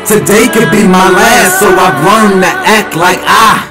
Today could be my last, so I've learned to act like I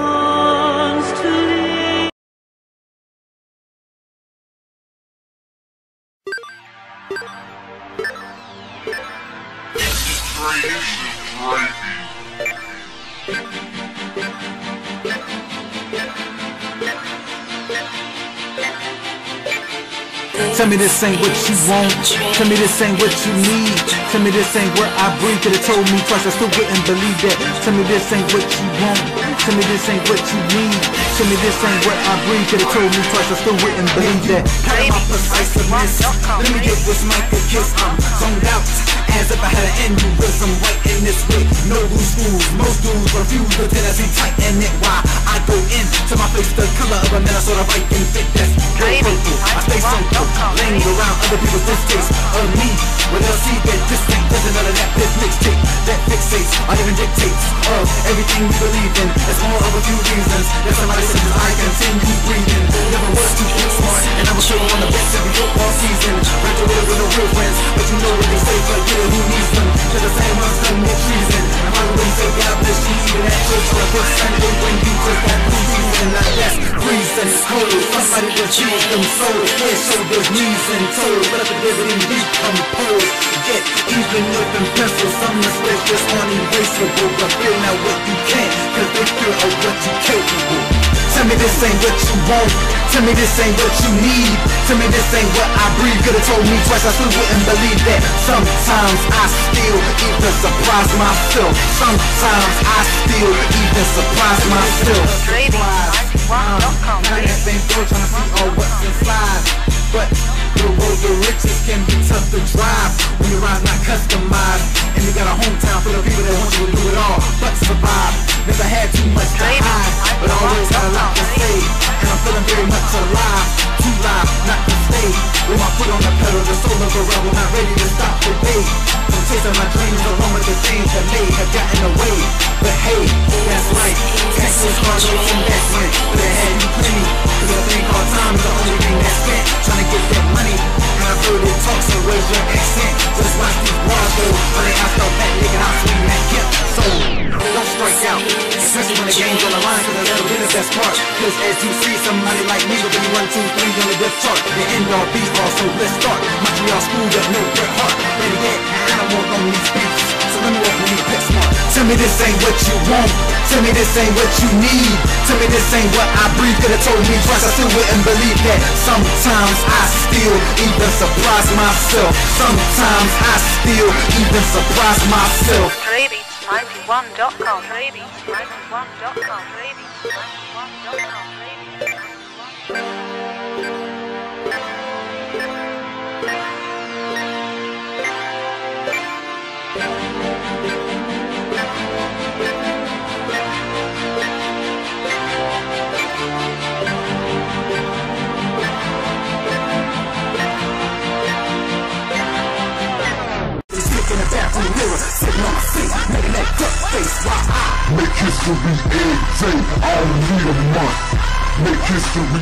Tell me this ain't what you want. Tell me this ain't what you need. Tell me this ain't what I breathe. Could've told me twice, I still wouldn't believe that. Tell me this ain't what you want. Tell me this ain't what you need. Tell me this ain't what I breathe. Could've told me twice, I still wouldn't believe that. My precisiveness. Let me give this mic a kiss. I'm zoned out as if I had an aneurysm right in this way. No loose screws, most dudes refuse the tendency tighten it. Why I go into my face the color of a Minnesota Viking fit. That's purple. I stay so laying around other people's distaste of me. When they'll see that this ain't doesn't none of that this mixtape that fixates or even dictates of everything we believe in. It's more of a few reasons that somebody says I continue breathing. Never was too smart, and I was sure on the best every football season. Graduated with no real friends, but you know what they say, but you know who needs them. To the same ones done with treason. And why would you say God bless you even at church on a first Sunday when you just got blue season? Now that's reason cold. Somebody just choose them souls, head, shoulders, knees and toes. But if the dividend decompose, get even with them pencils. Some mistakes just unerasable, but feel now what you can't, cause they feel of what you capable. Tell me this ain't what you want. Tell me this ain't what you need. Tell me this ain't what I breathe. Could've told me twice, I still wouldn't believe that. Sometimes I still even surprise myself. Sometimes I still even surprise myself. Now that same door trying to see all what's inside. But the road to riches can be tough to drive when your ride's not customized, and you got a hometown full of people that want you to do it all but survive. Never had too much to hide, but always got a lot to say. And I'm feeling very much alive, too live not to stay. With my foot on the pedal, the soul of a rebel, not ready to stop today. I'm chasing my dreams along with the things that may have gotten away. But hey, that's right, Texas hard no investment, but it had you plenty. Cause a thing called time is the only thing that's spent trying to get that money. And I've heard it talk, so raise your accent. Just watch these bars go, when they ask about that nigga, I'm swinging that hip. So don't strike out, especially when the game's on the line, cause I've never been the best part. Cause as you see, somebody like me will be 1, 2, 3 on the depth chart. The end all be all, so let's start. Montreal schooled up, no Bret Hart. Better yet, I don't want on these beats, so let me walk with me pet smart. Tell me this ain't what you want. Tell me this ain't what you need. Tell me this ain't what I breathe. Could've told me twice, I still wouldn't believe that. Sometimes I still even surprise myself. Sometimes I still even surprise myself. Baby91.com. Baby91.com. Baby91.com. Sitting on my seat, making that duck face while I make history every day. I don't need a month. Make history.